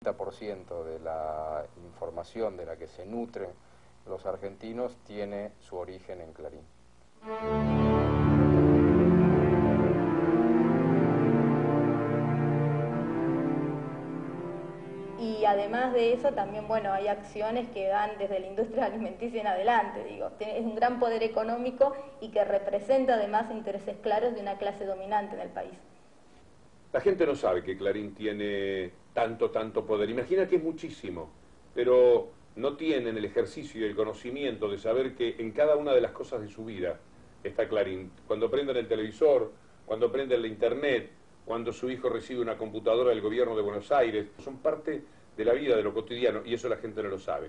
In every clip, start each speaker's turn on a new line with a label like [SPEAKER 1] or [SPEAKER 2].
[SPEAKER 1] 90% de la información de la que se nutren los argentinos tiene su origen en Clarín.
[SPEAKER 2] Y además de eso también, bueno, hay acciones que dan desde la industria alimenticia en adelante, digo, es un gran poder económico y que representa además intereses claros de una clase dominante en el país.
[SPEAKER 3] La gente no sabe que Clarín tiene tanto poder. Imagina que es muchísimo, pero no tienen el ejercicio y el conocimiento de saber que en cada una de las cosas de su vida está Clarín. Cuando prenden el televisor, cuando prenden la internet, cuando su hijo recibe una computadora del gobierno de Buenos Aires, son parte de la vida, de lo cotidiano, y eso la gente no lo sabe.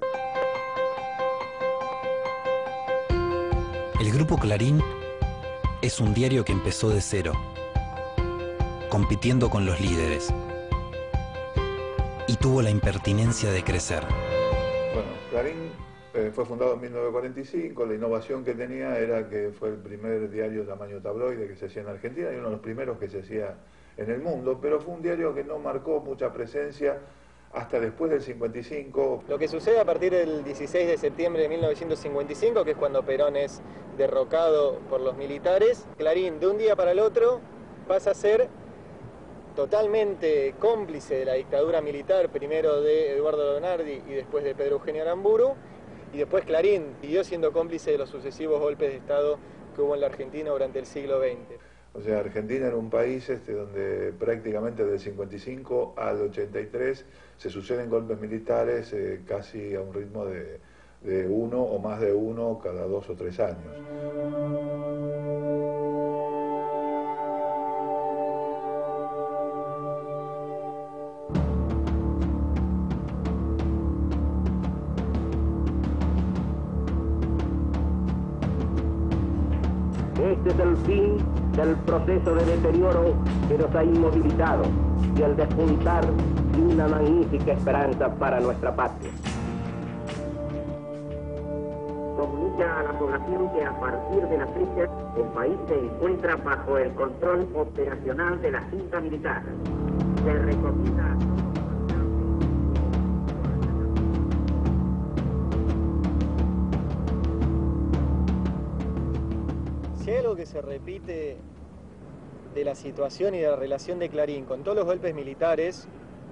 [SPEAKER 4] El Grupo Clarín es un diario que empezó de cero, compitiendo con los líderes, y tuvo la impertinencia de crecer.
[SPEAKER 5] Bueno, Clarín fue fundado en 1945, la innovación que tenía era que fue el primer diario de tamaño tabloide que se hacía en Argentina y uno de los primeros que se hacía en el mundo, pero fue un diario que no marcó mucha presencia hasta después del 55.
[SPEAKER 6] Lo que sucede a partir del 16 de septiembre de 1955, que es cuando Perón es derrocado por los militares, Clarín de un día para el otro pasa a ser totalmente cómplice de la dictadura militar, primero de Eduardo Donardi y después de Pedro Eugenio Aramburu, y después Clarín siguió siendo cómplice de los sucesivos golpes de Estado que hubo en la Argentina durante el siglo XX.
[SPEAKER 5] O sea, Argentina era un país donde prácticamente del 55 al 83 se suceden golpes militares casi a un ritmo de uno o más de uno cada 2 o 3 años.
[SPEAKER 7] Este es el fin del proceso de deterioro que nos ha inmovilizado y el despuntar de una magnífica esperanza para nuestra patria. Comunica a la población que a partir de la fecha el país se encuentra bajo el control operacional de la Junta Militar. Se recomienda a todos.
[SPEAKER 6] Si hay algo que se repite de la situación y de la relación de Clarín con todos los golpes militares,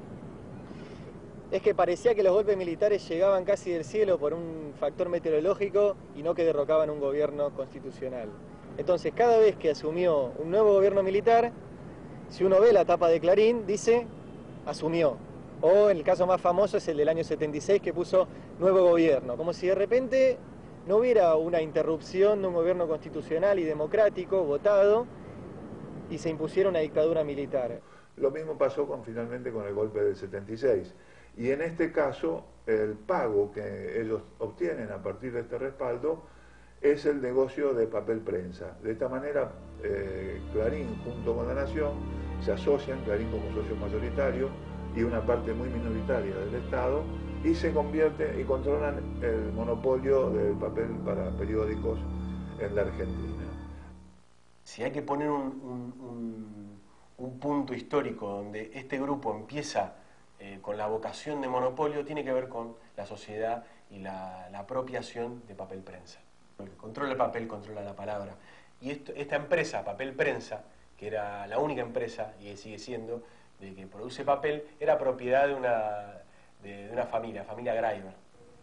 [SPEAKER 6] es que parecía que los golpes militares llegaban casi del cielo por un factor meteorológico y no que derrocaban un gobierno constitucional. Entonces, cada vez que asumió un nuevo gobierno militar, si uno ve la tapa de Clarín, dice, asumió. O en el caso más famoso es el del año 76, que puso nuevo gobierno. Como si de repente no hubiera una interrupción de un gobierno constitucional y democrático, votado, y se impusiera una dictadura militar.
[SPEAKER 5] Lo mismo pasó finalmente con el golpe del 76. Y en este caso, el pago que ellos obtienen a partir de este respaldo es el negocio de papel prensa. De esta manera, Clarín junto con La Nación se asocian, Clarín como socio mayoritario y una parte muy minoritaria del Estado, y se convierte y controlan el monopolio del papel para periódicos en la Argentina.
[SPEAKER 8] Si hay que poner un punto histórico donde este grupo empieza con la vocación de monopolio, tiene que ver con la sociedad y la apropiación de papel prensa. El que controla el papel controla la palabra. Y esta empresa, Papel Prensa, que era la única empresa, y sigue siendo, de que produce papel, era propiedad de una familia Greiber.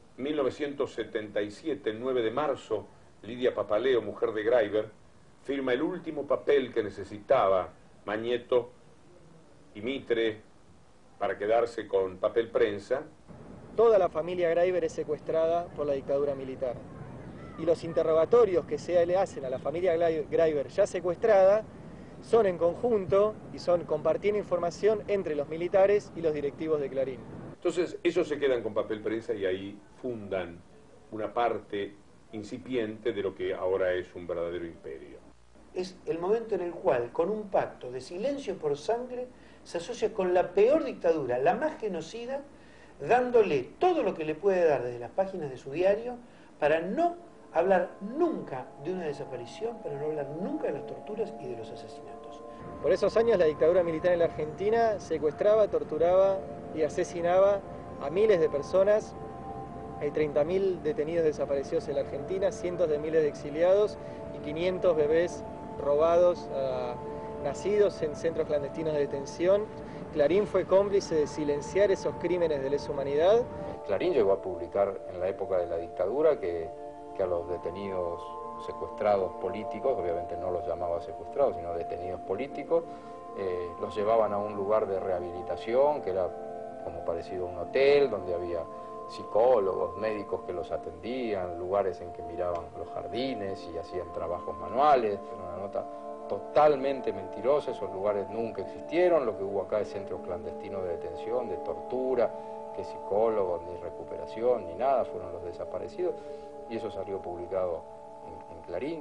[SPEAKER 3] 1977, el 9 de marzo, Lidia Papaleo, mujer de Greiber, firma el último papel que necesitaba Mañeto y Mitre para quedarse con Papel Prensa.
[SPEAKER 6] Toda la familia Greiber es secuestrada por la dictadura militar. Y los interrogatorios que se le hacen a la familia Greiber ya secuestrada son en conjunto y son compartiendo información entre los militares y los directivos de Clarín.
[SPEAKER 3] Entonces, ellos se quedan con Papel Prensa y ahí fundan una parte incipiente de lo que ahora es un verdadero imperio.
[SPEAKER 9] Es el momento en el cual, con un pacto de silencio por sangre, se asocia con la peor dictadura, la más genocida, dándole todo lo que le puede dar desde las páginas de su diario para no hablar nunca de una desaparición, pero no hablar nunca de las torturas y de los asesinatos.
[SPEAKER 6] Por esos años la dictadura militar en la Argentina secuestraba, torturaba y asesinaba a miles de personas. Hay 30.000 detenidos desaparecidos en la Argentina, cientos de miles de exiliados y 500 bebés robados, nacidos en centros clandestinos de detención. Clarín fue cómplice de silenciar esos crímenes de lesa humanidad.
[SPEAKER 1] Clarín llegó a publicar en la época de la dictadura que a los detenidos secuestrados políticos, obviamente no los llamaba secuestrados, sino detenidos políticos, los llevaban a un lugar de rehabilitación que era como parecido a un hotel, donde había psicólogos, médicos que los atendían, lugares en que miraban los jardines y hacían trabajos manuales. Era una nota totalmente mentirosa, esos lugares nunca existieron, lo que hubo acá es centros clandestinos de detención, de tortura, que psicólogos, ni recuperación, ni nada, fueron los desaparecidos, y eso salió publicado en Clarín.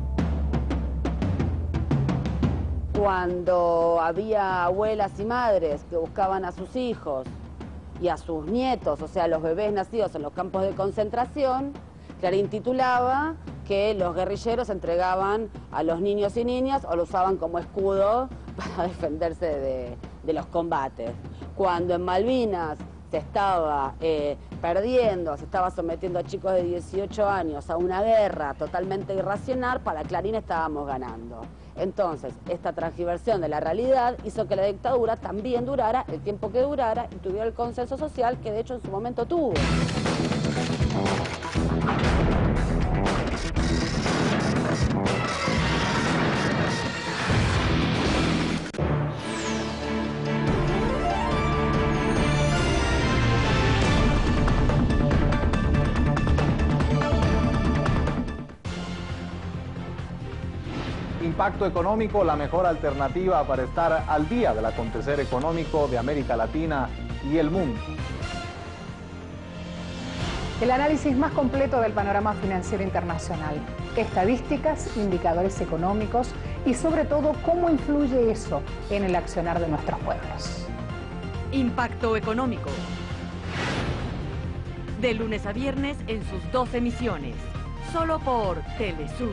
[SPEAKER 10] Cuando había abuelas y madres que buscaban a sus hijos y a sus nietos, o sea, los bebés nacidos en los campos de concentración, Clarín titulaba que los guerrilleros entregaban a los niños y niñas o lo usaban como escudo para defenderse de los combates. Cuando en Malvinas se estaba perdiendo, se estaba sometiendo a chicos de 18 años a una guerra totalmente irracional, para Clarín estábamos ganando. Entonces, esta transgiversión de la realidad hizo que la dictadura también durara el tiempo que durara y tuviera el consenso social que de hecho en su momento tuvo.
[SPEAKER 11] Impacto Económico, la mejor alternativa para estar al día del acontecer económico de América Latina y el mundo.
[SPEAKER 12] El análisis más completo del panorama financiero internacional, estadísticas, indicadores económicos y sobre todo cómo influye eso en el accionar de nuestros pueblos.
[SPEAKER 13] Impacto Económico. De lunes a viernes en sus 2 emisiones, solo por Telesur.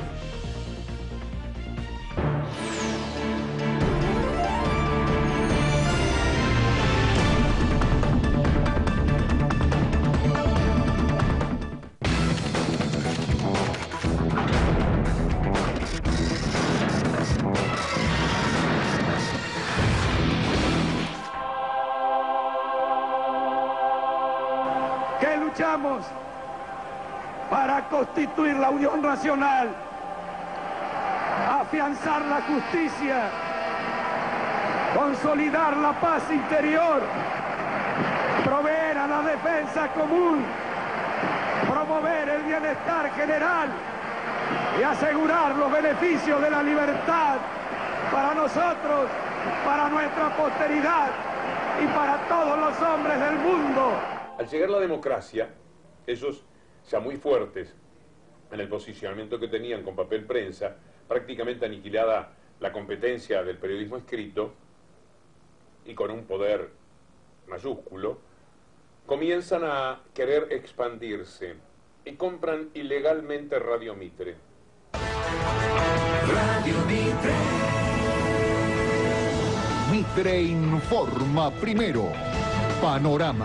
[SPEAKER 14] Luchamos para constituir la unión nacional, afianzar la justicia, consolidar la paz interior, proveer a la defensa común, promover el bienestar general y asegurar los beneficios de la libertad para nosotros, para nuestra posteridad y para todos los hombres del mundo.
[SPEAKER 3] Al llegar la democracia, ellos, ya muy fuertes en el posicionamiento que tenían con papel prensa, prácticamente aniquilada la competencia del periodismo escrito y con un poder mayúsculo, comienzan a querer expandirse y compran ilegalmente Radio Mitre.
[SPEAKER 15] Radio Mitre. Mitre informa primero. Panorama.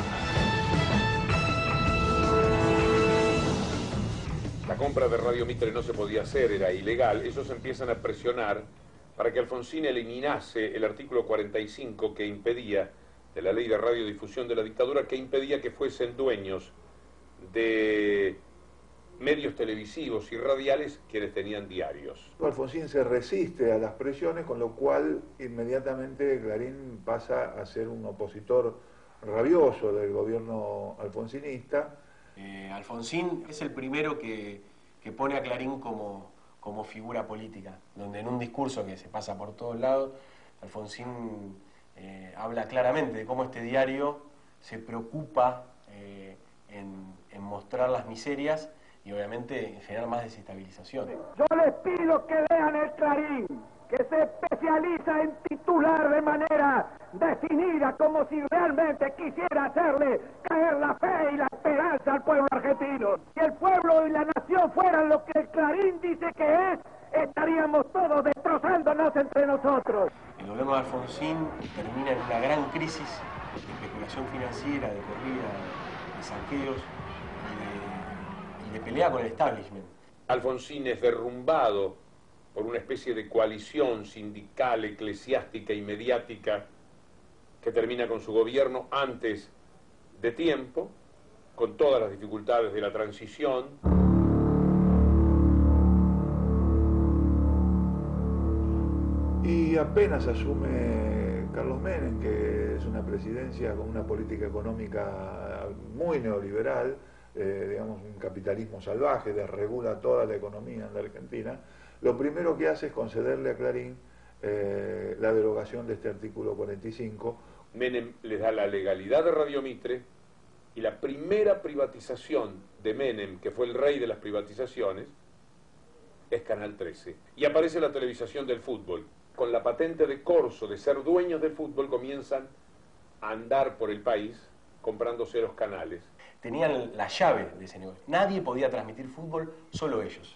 [SPEAKER 3] La compra de Radio Mitre no se podía hacer, era ilegal. Ellos empiezan a presionar para que Alfonsín eliminase el artículo 45 que impedía, de la ley de radiodifusión de la dictadura, que impedía que fuesen dueños de medios televisivos y radiales quienes tenían diarios.
[SPEAKER 5] Alfonsín se resiste a las presiones, con lo cual inmediatamente Clarín pasa a ser un opositor rabioso del gobierno alfonsinista.
[SPEAKER 8] Alfonsín es el primero que pone a Clarín como figura política, donde en un discurso que se pasa por todos lados, Alfonsín habla claramente de cómo este diario se preocupa en mostrar las miserias y obviamente en generar más desestabilización.
[SPEAKER 14] Yo les pido que lean el Clarín, que se especializa en titular de manera definida como si realmente quisiera hacerle caer la fe y la esperanza al pueblo argentino. Si el pueblo y la nación fueran lo que el Clarín dice que es, estaríamos todos destrozándonos entre nosotros.
[SPEAKER 8] El gobierno de Alfonsín termina en una gran crisis de especulación financiera, de corrida, de saqueos y de pelea con el establishment.
[SPEAKER 3] Alfonsín es derrumbado por una especie de coalición sindical, eclesiástica y mediática que termina con su gobierno antes de tiempo, con todas las dificultades de la transición.
[SPEAKER 5] Y apenas asume Carlos Menem, que es una presidencia con una política económica muy neoliberal, digamos un capitalismo salvaje, desregula toda la economía en la Argentina, lo primero que hace es concederle a Clarín la derogación de este artículo 45.
[SPEAKER 3] Menem les da la legalidad de Radio Mitre y la primera privatización de Menem, que fue el rey de las privatizaciones, es Canal 13. Y aparece la televisación del fútbol. Con la patente de corso de ser dueños del fútbol comienzan a andar por el país comprándose los canales.
[SPEAKER 8] Tenían la llave de ese negocio. Nadie podía transmitir fútbol, solo ellos.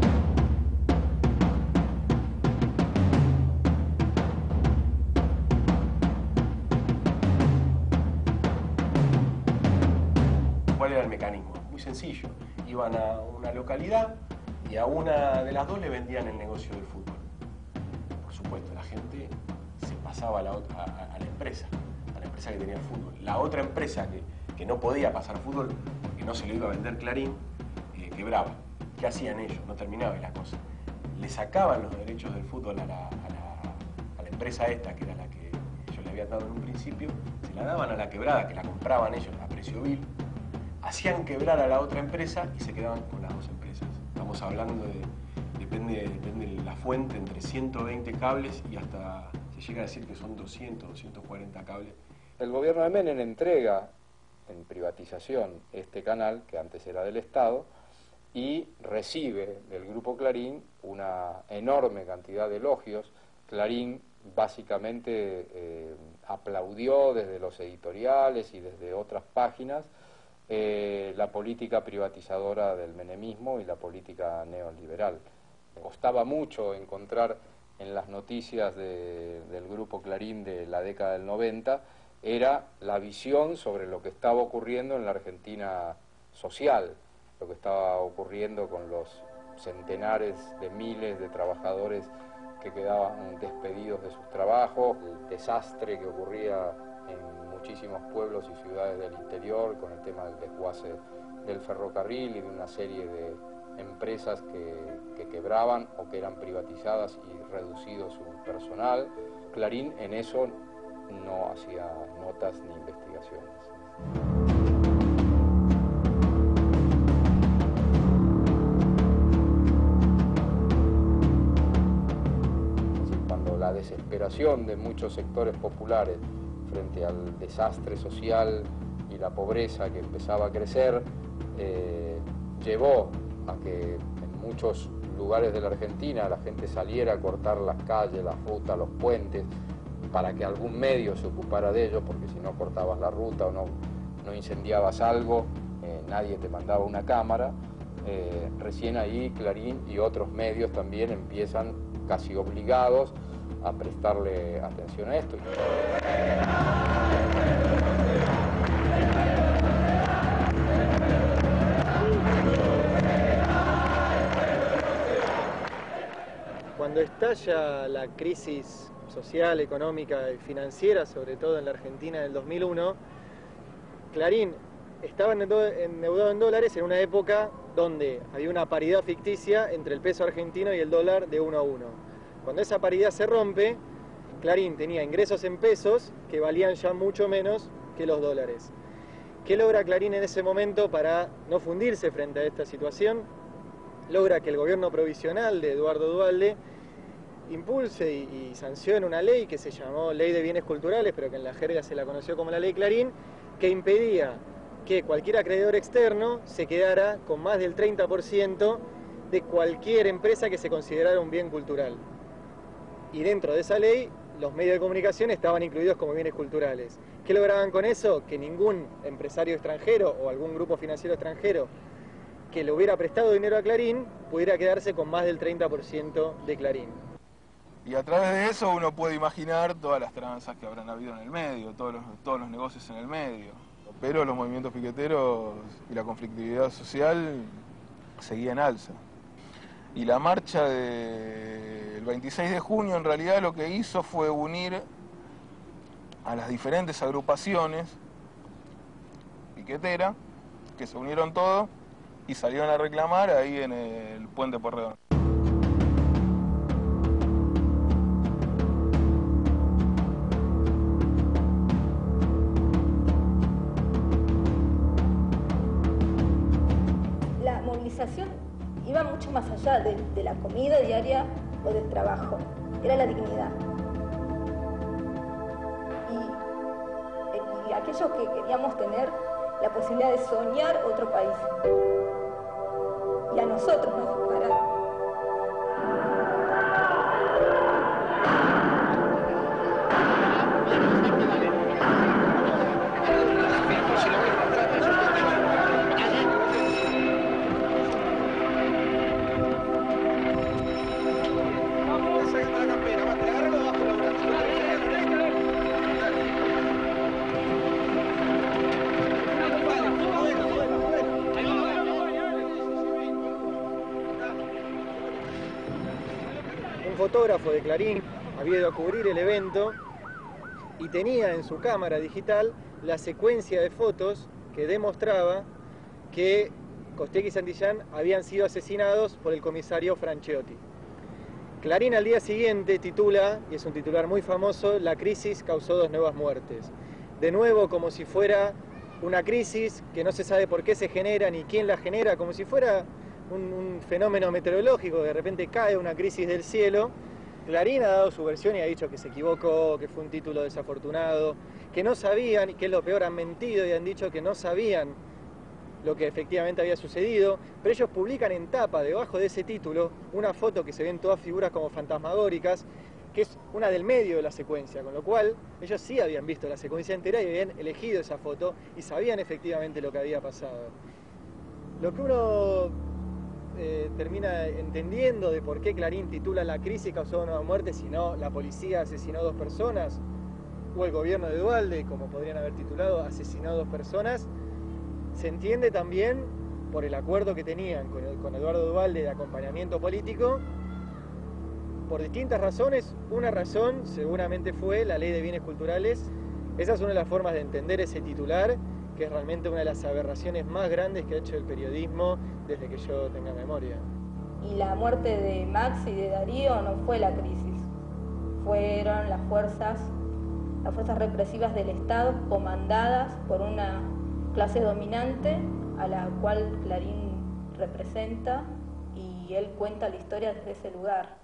[SPEAKER 8] ¿Cuál era el mecanismo? Muy sencillo. Iban a una localidad y a una de las dos le vendían el negocio del fútbol. Por supuesto, la gente se pasaba a la empresa que tenía el fútbol. La otra empresa que no podía pasar fútbol porque no se lo iba a vender Clarín, quebraba. ¿Qué hacían ellos? No terminaba la cosa. Le sacaban los derechos del fútbol a la empresa esta, que era la que ellos le habían dado en un principio, se la daban a la quebrada, que la compraban ellos a precio vil, hacían quebrar a la otra empresa y se quedaban con las dos empresas. Estamos hablando de, depende de la fuente, entre 120 cables y hasta, se llega a decir que son 200, 240 cables.
[SPEAKER 1] El gobierno de Menem entrega en privatización este canal, que antes era del Estado, y recibe del Grupo Clarín una enorme cantidad de elogios. Clarín básicamente aplaudió desde los editoriales y desde otras páginas la política privatizadora del menemismo y la política neoliberal. Costaba mucho encontrar en las noticias del Grupo Clarín de la década del 90 era la visión sobre lo que estaba ocurriendo en la Argentina social, lo que estaba ocurriendo con los centenares de miles de trabajadores que quedaban despedidos de sus trabajos, el desastre que ocurría en muchísimos pueblos y ciudades del interior con el tema del desguace del ferrocarril y de una serie de empresas que quebraban o que eran privatizadas y reducido su personal. Clarín en eso no hacía notas ni investigaciones. Cuando la desesperación de muchos sectores populares frente al desastre social y la pobreza que empezaba a crecer, llevó a que en muchos lugares de la Argentina la gente saliera a cortar las calles, las rutas, los puentes, para que algún medio se ocupara de ello, porque si no cortabas la ruta o no incendiabas algo, nadie te mandaba una cámara. Recién ahí Clarín y otros medios también empiezan casi obligados a prestarle atención a esto.
[SPEAKER 6] Cuando estalla la crisis social, económica y financiera, sobre todo en la Argentina del 2001, Clarín estaba endeudado en dólares en una época donde había una paridad ficticia entre el peso argentino y el dólar de 1 a 1. Cuando esa paridad se rompe, Clarín tenía ingresos en pesos que valían ya mucho menos que los dólares. ¿Qué logra Clarín en ese momento para no fundirse frente a esta situación? Logra que el gobierno provisional de Eduardo Duhalde impulse y sancione una ley que se llamó Ley de Bienes Culturales, pero que en la jerga se la conoció como la Ley Clarín, que impedía que cualquier acreedor externo se quedara con más del 30% de cualquier empresa que se considerara un bien cultural. Y dentro de esa ley, los medios de comunicación estaban incluidos como bienes culturales. ¿Qué lograban con eso? Que ningún empresario extranjero o algún grupo financiero extranjero que le hubiera prestado dinero a Clarín pudiera quedarse con más del 30% de Clarín.
[SPEAKER 16] Y a través de eso uno puede imaginar todas las tranzas que habrán habido en el medio, todos los negocios en el medio. Pero los movimientos piqueteros y la conflictividad social seguían en alza. Y la marcha del 26 de junio en realidad lo que hizo fue unir a las diferentes agrupaciones piqueteras, que se unieron todos y salieron a reclamar ahí en el Puente Porredón.
[SPEAKER 2] La movilización iba mucho más allá de la comida diaria o del trabajo, era la dignidad. Y aquellos que queríamos tener la posibilidad de soñar otro país. Y a nosotros nos dispararon.
[SPEAKER 6] Un fotógrafo de Clarín había ido a cubrir el evento y tenía en su cámara digital la secuencia de fotos que demostraba que Costecchi y Santillán habían sido asesinados por el comisario Francheotti. Clarín al día siguiente titula, y es un titular muy famoso, "La crisis causó 2 nuevas muertes". De nuevo, como si fuera una crisis que no se sabe por qué se genera ni quién la genera, como si fuera un fenómeno meteorológico, de repente cae una crisis del cielo. Clarín ha dado su versión y ha dicho que se equivocó, que fue un título desafortunado, que no sabían, y que es lo peor, han mentido y han dicho que no sabían lo que efectivamente había sucedido, pero ellos publican en tapa, debajo de ese título, una foto que se ven todas figuras como fantasmagóricas, que es una del medio de la secuencia, con lo cual ellos sí habían visto la secuencia entera y habían elegido esa foto y sabían efectivamente lo que había pasado. Lo que uno termina entendiendo de por qué Clarín titula "La crisis causó 2 nuevas muertes", si no "La policía asesinó 2 personas", o el gobierno de Duhalde, como podrían haber titulado "Asesinó 2 personas", se entiende también por el acuerdo que tenían con Eduardo Duhalde de acompañamiento político, por distintas razones. Una razón seguramente fue la ley de bienes culturales. Esa es una de las formas de entender ese titular, que es realmente una de las aberraciones más grandes que ha hecho el periodismo desde que yo tenga memoria.
[SPEAKER 2] Y la muerte de Max y de Darío no fue la crisis, fueron las fuerzas represivas del Estado comandadas por una clase dominante a la cual Clarín representa, y él cuenta la historia desde ese lugar.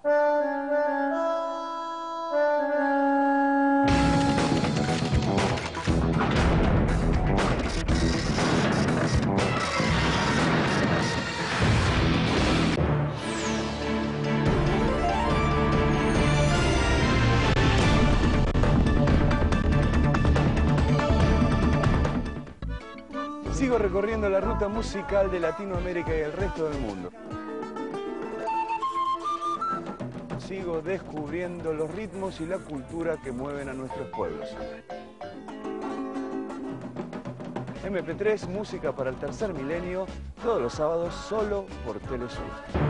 [SPEAKER 17] Sigo recorriendo la ruta musical de Latinoamérica y el resto del mundo. Sigo descubriendo los ritmos y la cultura que mueven a nuestros pueblos. MP3, música para el tercer milenio, todos los sábados solo por Telesur.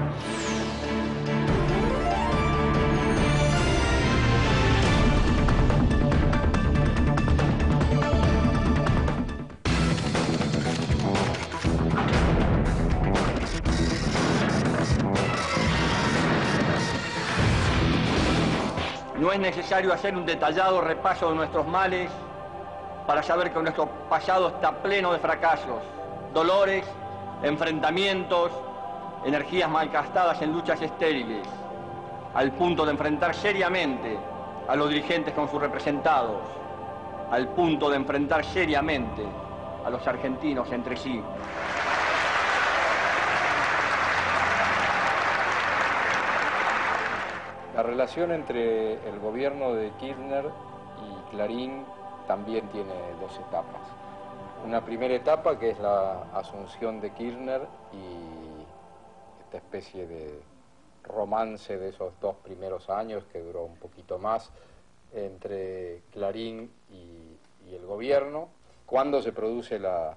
[SPEAKER 18] No es necesario hacer un detallado repaso de nuestros males para saber que nuestro pasado está pleno de fracasos, dolores, enfrentamientos, energías malgastadas en luchas estériles, al punto de enfrentar seriamente a los dirigentes con sus representados, al punto de enfrentar seriamente a los argentinos entre sí.
[SPEAKER 1] La relación entre el gobierno de Kirchner y Clarín también tiene dos etapas. Una primera etapa que es la asunción de Kirchner y esta especie de romance de esos 2 primeros años que duró un poquito más entre Clarín y el gobierno, cuando se produce la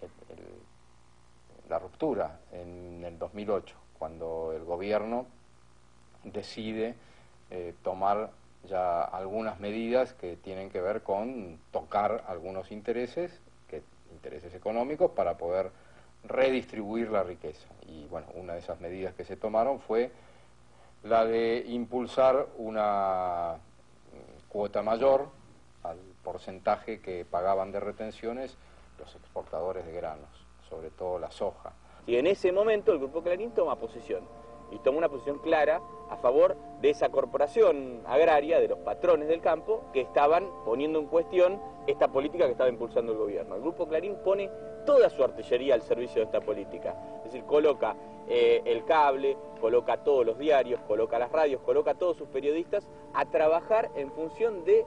[SPEAKER 1] ruptura en el 2008, cuando el gobierno decide tomar ya algunas medidas que tienen que ver con tocar algunos intereses económicos para poder redistribuir la riqueza. Y bueno, una de esas medidas que se tomaron fue la de impulsar una cuota mayor al porcentaje que pagaban de retenciones los exportadores de granos, sobre todo la soja.
[SPEAKER 19] Y en ese momento el Grupo Clarín toma posición, y toma una posición clara a favor de esa corporación agraria, de los patrones del campo, que estaban poniendo en cuestión esta política que estaba impulsando el gobierno. El Grupo Clarín pone toda su artillería al servicio de esta política, es decir, coloca el cable, coloca todos los diarios, coloca las radios, coloca a todos sus periodistas a trabajar en función de,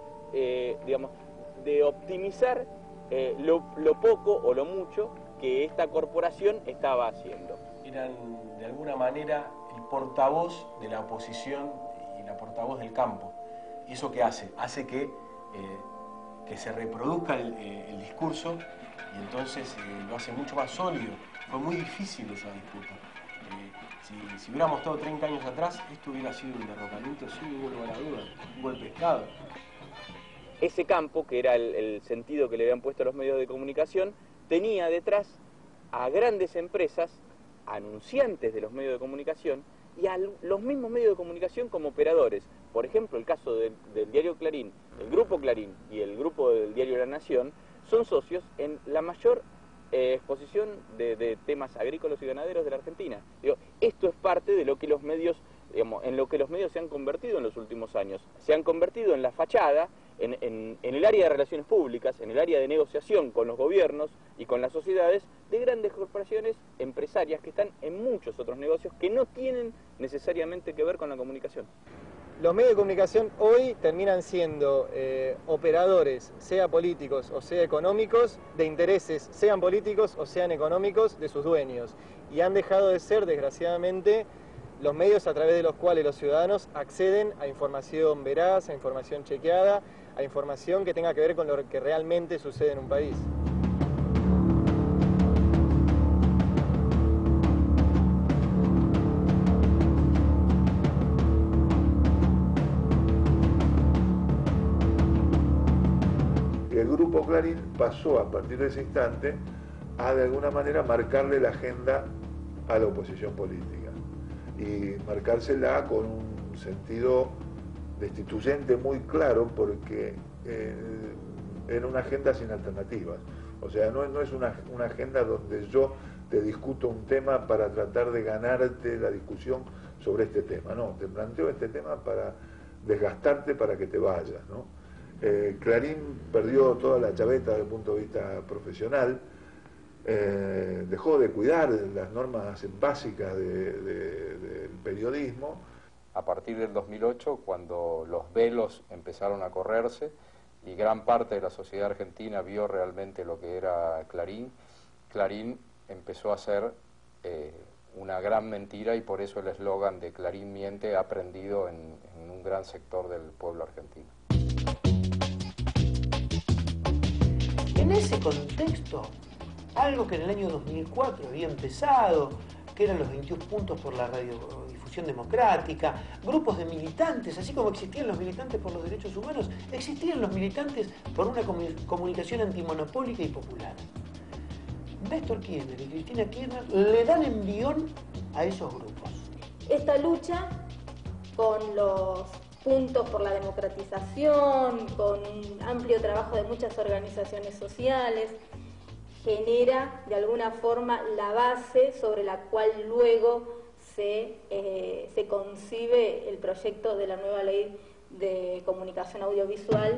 [SPEAKER 19] de optimizar lo poco o lo mucho que esta corporación estaba haciendo.
[SPEAKER 8] Eran de alguna manera el portavoz de la oposición y la portavoz del campo. ¿Y eso qué hace? Hace que se reproduzca el discurso y entonces lo hace mucho más sólido. Fue muy difícil esa disputa. Si hubiéramos estado 30 años atrás, esto hubiera sido un derrocamiento sin ninguna duda, un golpe de Estado.
[SPEAKER 19] Ese campo, que era el sentido que le habían puesto los medios de comunicación, tenía detrás a grandes empresas, anunciantes de los medios de comunicación, y a los mismos medios de comunicación como operadores. Por ejemplo, el caso del diario Clarín, el Grupo Clarín y el grupo del diario La Nación son socios en la mayor exposición de temas agrícolas y ganaderos de la Argentina. Esto es parte de lo que los medios, en lo que los medios se han convertido en los últimos años. Se han convertido en la fachada, en el área de relaciones públicas, en el área de negociación con los gobiernos y con las sociedades de grandes corporaciones empresarias que están en muchos otros negocios que no tienen necesariamente que ver con la comunicación.
[SPEAKER 6] Los medios de comunicación hoy terminan siendo operadores, sea políticos o sea económicos, de intereses, sean políticos o sean económicos, de sus dueños. Y han dejado de ser, desgraciadamente, los medios a través de los cuales los ciudadanos acceden a información veraz, a información chequeada, a información que tenga que ver con lo que realmente sucede en un país.
[SPEAKER 5] El Grupo Clarín pasó a partir de ese instante a de alguna manera marcarle la agenda a la oposición política y marcársela con un sentido destituyente muy claro, porque era una agenda sin alternativas. O sea, no es una agenda donde yo te discuto un tema para tratar de ganarte la discusión sobre este tema. No, te planteo este tema para desgastarte para que te vayas, ¿no? Clarín perdió toda la chaveta desde el punto de vista profesional, dejó de cuidar las normas básicas del periodismo.
[SPEAKER 1] A partir del 2008, cuando los velos empezaron a correrse y gran parte de la sociedad argentina vio realmente lo que era Clarín, Clarín empezó a ser una gran mentira, y por eso el eslogan de Clarín miente ha prendido en un gran sector del pueblo argentino.
[SPEAKER 9] En ese contexto, algo que en el año 2004 había empezado, que eran los 21 puntos por la radiodifusión democrática, grupos de militantes, así como existían los militantes por los derechos humanos, existían los militantes por una comunicación antimonopólica y popular. Néstor Kirchner y Cristina Kirchner le dan envión a esos grupos.
[SPEAKER 2] Esta lucha con los puntos por la democratización, con un amplio trabajo de muchas organizaciones sociales, genera de alguna forma la base sobre la cual luego se concibe el proyecto de la nueva ley de comunicación audiovisual.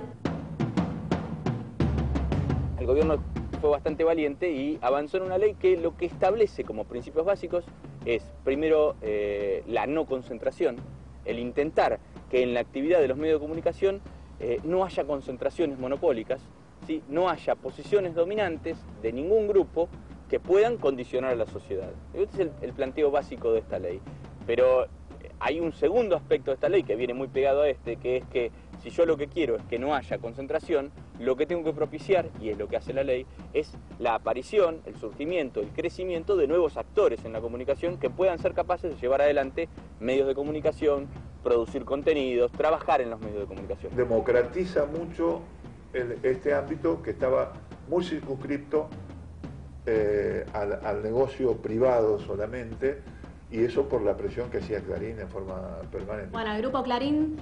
[SPEAKER 19] El gobierno fue bastante valiente y avanzó en una ley que lo que establece como principios básicos es, primero, la no concentración, el intentar que en la actividad de los medios de comunicación no haya concentraciones monopólicas, ¿sí? No haya posiciones dominantes de ningún grupo que puedan condicionar a la sociedad. Este es el planteo básico de esta ley. Pero hay un segundo aspecto de esta ley que viene muy pegado a este, que es que si yo lo que quiero es que no haya concentración, lo que tengo que propiciar, y es lo que hace la ley, es la aparición, el surgimiento, el crecimiento de nuevos actores en la comunicación que puedan ser capaces de llevar adelante medios de comunicación, producir contenidos, trabajar en los medios de comunicación.
[SPEAKER 5] Democratiza mucho este ámbito que estaba muy circunscripto al negocio privado solamente, y eso por la presión que hacía Clarín en forma permanente.
[SPEAKER 20] Bueno, el Grupo Clarín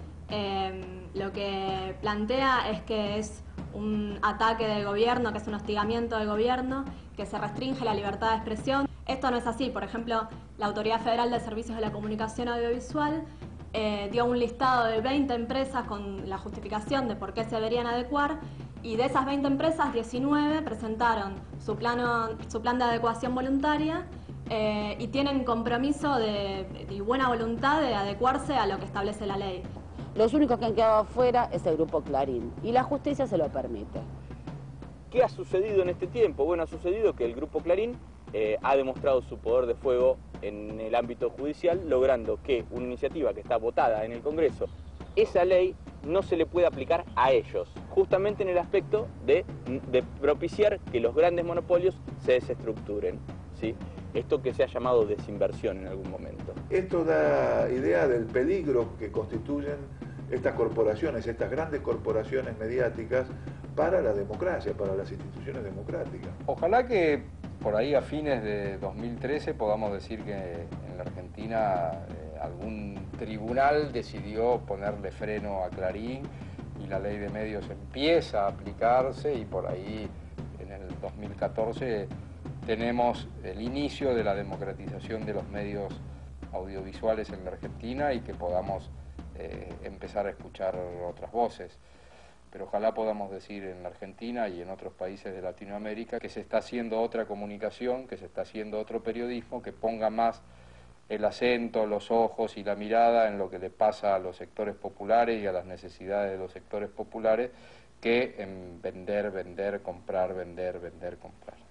[SPEAKER 20] lo que plantea es que es un ataque del gobierno, que es un hostigamiento del gobierno, que se restringe la libertad de expresión. Esto no es así. Por ejemplo, la Autoridad Federal de Servicios de la Comunicación Audiovisual dio un listado de 20 empresas con la justificación de por qué se deberían adecuar, y de esas 20 empresas, 19 presentaron su plan de adecuación voluntaria y tienen compromiso y buena voluntad de adecuarse a lo que establece la ley.
[SPEAKER 10] Los únicos que han quedado afuera es el Grupo Clarín, y la justicia se lo permite.
[SPEAKER 19] ¿Qué ha sucedido en este tiempo? Bueno, ha sucedido que el Grupo Clarín ha demostrado su poder de fuego en el ámbito judicial, logrando que una iniciativa que está votada en el Congreso, esa ley no se le puede aplicar a ellos, justamente en el aspecto de propiciar que los grandes monopolios se desestructuren, ¿sí? Esto que se ha llamado desinversión en algún momento.
[SPEAKER 5] Esto da idea del peligro que constituyen estas corporaciones, estas grandes corporaciones mediáticas para la democracia, para las instituciones democráticas.
[SPEAKER 1] Ojalá que por ahí a fines de 2013 podamos decir que en la Argentina algún tribunal decidió ponerle freno a Clarín y la ley de medios empieza a aplicarse, y por ahí en el 2014 tenemos el inicio de la democratización de los medios audiovisuales en la Argentina, y que podamos empezar a escuchar otras voces. Pero ojalá podamos decir en la Argentina y en otros países de Latinoamérica que se está haciendo otra comunicación, que se está haciendo otro periodismo, que ponga más el acento, los ojos y la mirada en lo que le pasa a los sectores populares y a las necesidades de los sectores populares, que en vender, comprar, vender, comprar.